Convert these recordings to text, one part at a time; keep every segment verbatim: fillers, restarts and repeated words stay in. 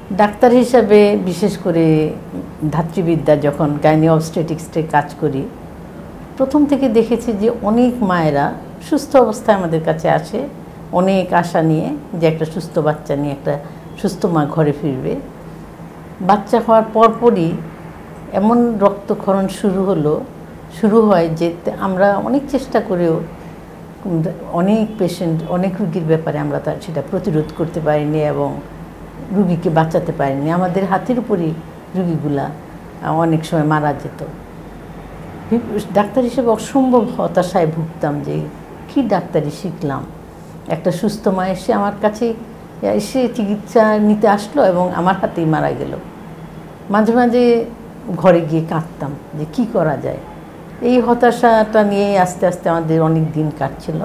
Doctor হিসাবে বিশেষ করে ধাত্রীবিদ্যা যখন গাইনি অবস্টেটিক্সে কাজ করি প্রথম থেকে দেখেছি যে অনেক মায়েরা সুস্থ অবস্থায় আমাদের কাছে আসে অনেক আশা নিয়ে যে একটা সুস্থ বাচ্চা নিয়ে একটা সুস্থ মা ঘরে ফিরবে। বাচ্চা হওয়ার পরপরই এমন রক্তক্ষরণ শুরু হলো শুরু হয় যে আমরা অনেক চেষ্টা করেও অনেক পেশেন্ট অনেক রোগীর ব্যাপারে আমরা তার সেটা প্রতিরোধ করতে পারিনি এবং রোগীকে বাঁচাতে পারিনি। আমাদের হাতের উপরই রোগীগুলা অনেক সময় মারা যেত। ডাক্তার হিসেবে অসম্ভব হতাশায় ভুগতাম যে কি ডাক্তারি শিখলাম। একটা সুস্থ মা এসে আমার কাছে এসে চিকিৎসা নিতে আসলো এবং আমার হাতেই মারা গেল। মাঝে মাঝে ঘরে গিয়ে কাঁদতাম যে কি করা যায়। এই হতাশাটা নিয়ে আস্তে আস্তে আমাদের অনেক দিন কাটছিল।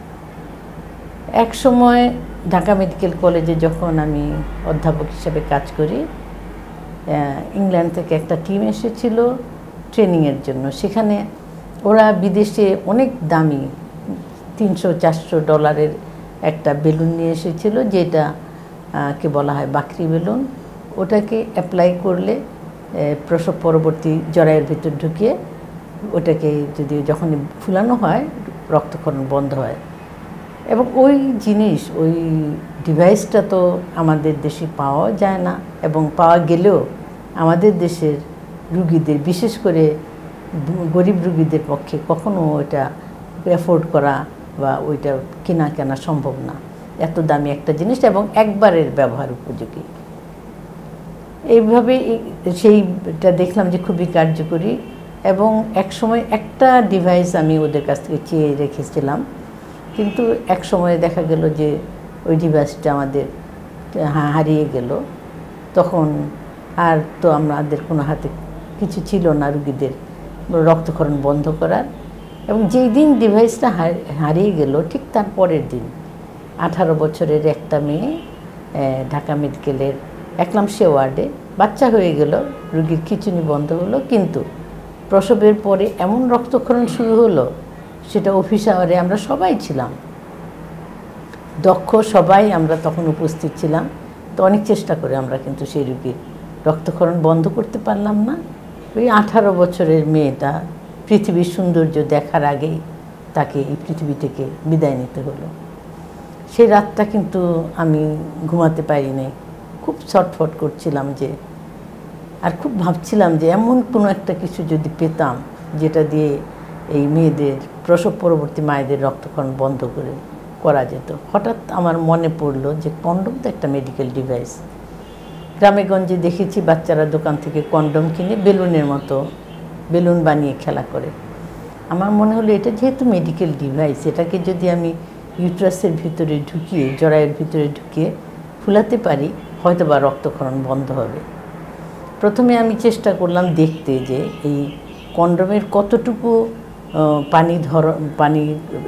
এক সময় ঢাকা মেডিকেল কলেজে যখন আমি অধ্যাপক হিসেবে কাজ করি ইংল্যান্ড থেকে একটা টিম এসেছিল ট্রেনিংয়ের জন্য। সেখানে ওরা বিদেশে অনেক দামি তিনশো চারশো ডলারের একটা বেলুন নিয়ে এসেছিল যেটা কে বলা হয় বাকরি বেলুন। ওটাকে অ্যাপ্লাই করলে প্রসব পরবর্তী জরায়ুর ভিতর ঢুকিয়ে ওটাকে যদি যখন ফুলানো হয় রক্তক্ষরণ বন্ধ হয়। এবং ওই জিনিস ওই ডিভাইসটা তো আমাদের দেশে পাওয়া যায় না এবং পাওয়া গেলেও আমাদের দেশের রুগীদের বিশেষ করে গরিব রুগীদের পক্ষে কখনো ওইটা অ্যাফোর্ড করা বা ওইটা কেনা কেনা সম্ভব না। এত দামি একটা জিনিস এবং একবারের ব্যবহার উপযোগী। এইভাবে সেইটা দেখলাম যে খুবই কার্যকরী এবং এক সময় একটা ডিভাইস আমি ওদের কাছ থেকে চেয়ে রেখেছিলাম কিন্তু এক সময় দেখা গেল যে ওই ডিভাইসটা আমাদের হারিয়ে গেল। তখন আর তো আমাদের কোনো হাতে কিছু ছিল না রুগীদের রক্তক্ষরণ বন্ধ করার। এবং যেই দিন ডিভাইসটা হারিয়ে গেল ঠিক তার পরের দিন আঠারো বছরের একটা মেয়ে ঢাকা মেডিকেলের একলামশিয়া ওয়ার্ডে বাচ্চা হয়ে গেল, রুগীর খিঁচুনি বন্ধ হলো কিন্তু প্রসবের পরে এমন রক্তক্ষরণ শুরু হলো সেটা অফিস আওয়ারে আমরা সবাই ছিলাম দক্ষ, সবাই আমরা তখন উপস্থিত ছিলাম। তো অনেক চেষ্টা করে আমরা কিন্তু সেই রুগীর রক্তক্ষরণ বন্ধ করতে পারলাম না। ওই আঠারো বছরের মেয়েটা পৃথিবীর সৌন্দর্য দেখার আগেই তাকে এই পৃথিবী থেকে বিদায় নিতে হলো। সেই রাতটা কিন্তু আমি ঘুমাতে পারি নাই, খুব ছটফট করছিলাম যে আর খুব ভাবছিলাম যে এমন কোনো একটা কিছু যদি পেতাম যেটা দিয়ে এই মেয়েদের প্রসব পরবর্তী মায়েদের রক্তক্ষরণ বন্ধ করে করা যেত। হঠাৎ আমার মনে পড়লো যে কনডম তো একটা মেডিকেল ডিভাইস। গ্রামে গঞ্জে দেখেছি বাচ্চারা দোকান থেকে কনডম কিনে বেলুনের মতো বেলুন বানিয়ে খেলা করে। আমার মনে হলো এটা যেহেতু মেডিকেল ডিভাইস এটাকে যদি আমি ইউট্রাসের ভিতরে ঢুকিয়ে জরায়ুর ভিতরে ঢুকিয়ে ফুলাতে পারি হয়তো বা রক্তক্ষরণ বন্ধ হবে। প্রথমে আমি চেষ্টা করলাম দেখতে যে এই কনডমের কতটুকু পানি ধর পানি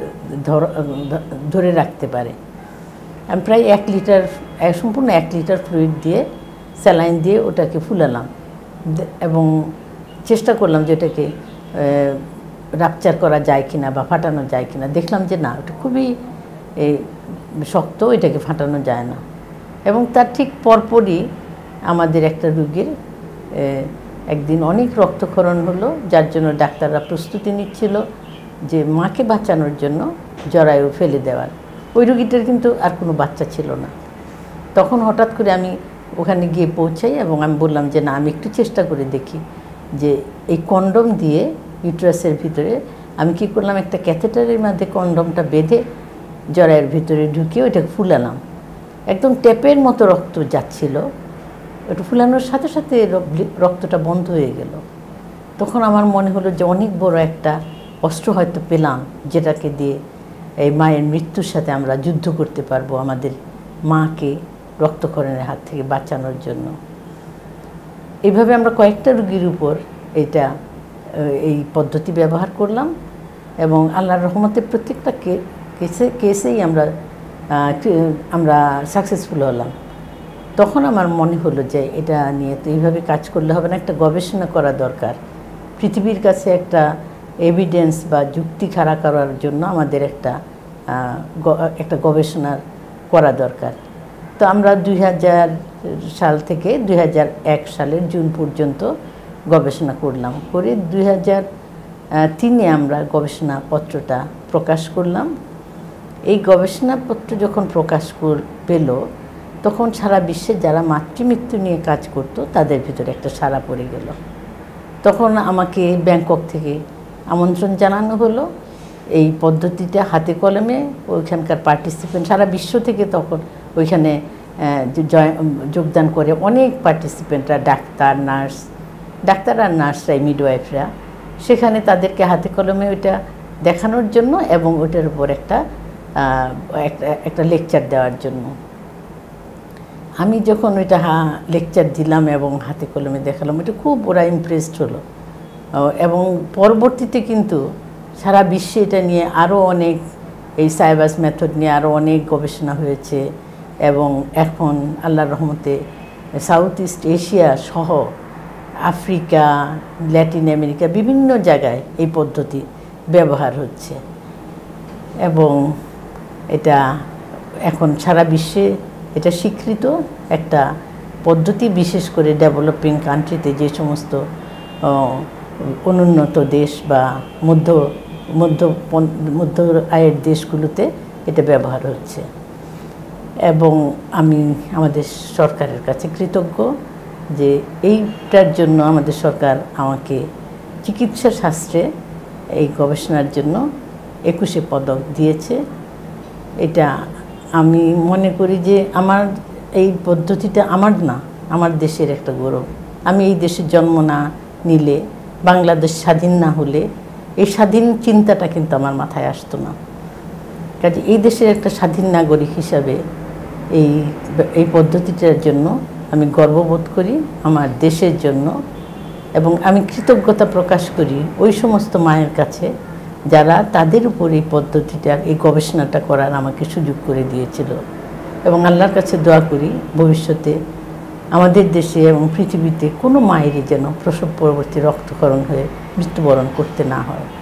ধরে রাখতে পারে। আমি প্রায় এক লিটার সম্পূর্ণ এক লিটার ফ্লুইড দিয়ে স্যালাইন দিয়ে ওটাকে ফুলালাম এবং চেষ্টা করলাম যে ওটাকে রাপচার করা যায় কিনা বা ফাটানো যায় কিনা। দেখলাম যে না, ওটা খুবই শক্ত, এটাকে ফাটানো যায় না। এবং তার ঠিক পরপরই আমাদের একটা রোগীর একদিন অনেক রক্তক্ষরণ হলো, যার জন্য ডাক্তাররা প্রস্তুতি নিচ্ছিল যে মাকে বাঁচানোর জন্য জরায়ু ফেলে দেওয়ার। ওই রোগীটার কিন্তু আর কোনো বাচ্চা ছিল না। তখন হঠাৎ করে আমি ওখানে গিয়ে পৌঁছাই এবং আমি বললাম যে না, আমি একটু চেষ্টা করে দেখি যে এই কনডম দিয়ে ইউট্রাসের ভিতরে আমি কি করলাম, একটা ক্যাথেটারের মধ্যে কনডমটা বেঁধে জরায়ুর ভিতরে ঢুকিয়ে ওইটাকে ফুলালাম। একদম ট্যাপের মতো রক্ত যাচ্ছিল, ওটা ফুলানোর সাথে সাথে রক্তটা বন্ধ হয়ে গেল। তখন আমার মনে হলো যে অনেক বড় একটা অস্ত্র হয়তো পেলাম যেটাকে দিয়ে এই মায়ের মৃত্যুর সাথে আমরা যুদ্ধ করতে পারবো আমাদের মাকে রক্তক্ষরণের হাত থেকে বাঁচানোর জন্য। এইভাবে আমরা কয়েকটা রোগীর উপর এটা এই পদ্ধতি ব্যবহার করলাম এবং আল্লাহর রহমতে প্রত্যেকটা কেসে কেসেই আমরা আমরা সাকসেসফুল হলাম। তখন আমার মনে হলো যে এটা নিয়ে তো এইভাবে কাজ করলে হবে না, একটা গবেষণা করা দরকার। পৃথিবীর কাছে একটা এভিডেন্স বা যুক্তি খাড়া করার জন্য আমাদের একটা একটা গবেষণা করা দরকার। তো আমরা দুই হাজার সাল থেকে দুই হাজার এক সালের জুন পর্যন্ত গবেষণা করলাম, করে দুই হাজার তিনে আমরা গবেষণাপত্রটা প্রকাশ করলাম। এই গবেষণাপত্র যখন প্রকাশ পেল তখন সারা বিশ্বে যারা মাতৃমৃত্যু নিয়ে কাজ করত তাদের ভিতরে একটা সাড়া পড়ে গেল। তখন আমাকে ব্যাংকক থেকে আমন্ত্রণ জানানো হলো এই পদ্ধতিটা হাতে কলমে, ওইখানকার পার্টিসিপেন্ট সারা বিশ্ব থেকে তখন ওইখানে যোগদান করে অনেক পার্টিসিপেন্টরা, ডাক্তার, নার্স, ডাক্তার আর নার্সরাই, মিডওয়াইফরা, সেখানে তাদেরকে হাতে কলমে ওইটা দেখানোর জন্য এবং ওইটার উপর একটা একটা লেকচার দেওয়ার জন্য। আমি যখন ওইটা হা লেকচার দিলাম এবং হাতে কলমে দেখালাম, এটা খুব ওরা ইমপ্রেসড হলো এবং পরবর্তীতে কিন্তু সারা বিশ্বে এটা নিয়ে আরও অনেক, এই সাইবাস মেথড নিয়ে আরও অনেক গবেষণা হয়েছে এবং এখন আল্লাহর রহমতে সাউথ ইস্ট এশিয়া সহ আফ্রিকা, ল্যাটিন আমেরিকা বিভিন্ন জায়গায় এই পদ্ধতি ব্যবহার হচ্ছে এবং এটা এখন সারা বিশ্বে এটা স্বীকৃত একটা পদ্ধতি। বিশেষ করে ডেভেলপিং কান্ট্রিতে, যে সমস্ত অনুন্নত দেশ বা মধ্য মধ্য মধ্য আয়ের দেশগুলোতে এটা ব্যবহার হচ্ছে এবং আমি আমাদের সরকারের কাছে কৃতজ্ঞ যে এইটার জন্য আমাদের সরকার আমাকে চিকিৎসা শাস্ত্রে এই গবেষণার জন্য একুশে পদক দিয়েছে। এটা আমি মনে করি যে আমার এই পদ্ধতিটা আমার না, আমার দেশের একটা গৌরব। আমি এই দেশে জন্ম না নিলে, বাংলাদেশ স্বাধীন না হলে এই স্বাধীন চিন্তাটা কিন্তু আমার মাথায় আসতো না। কাজে এই দেশের একটা স্বাধীন নাগরিক হিসাবে এই এই পদ্ধতিটার জন্য আমি গর্ববোধ করি আমার দেশের জন্য এবং আমি কৃতজ্ঞতা প্রকাশ করি ওই সমস্ত মায়ের কাছে যারা তাদের উপর এই পদ্ধতিটা, এই গবেষণাটা করার আমাকে সুযোগ করে দিয়েছিল এবং আল্লাহর কাছে দোয়া করি ভবিষ্যতে আমাদের দেশে এবং পৃথিবীতে কোনো মায়েরই যেন প্রসব পরবর্তী রক্তক্ষরণ হয়ে মৃত্যুবরণ করতে না হয়।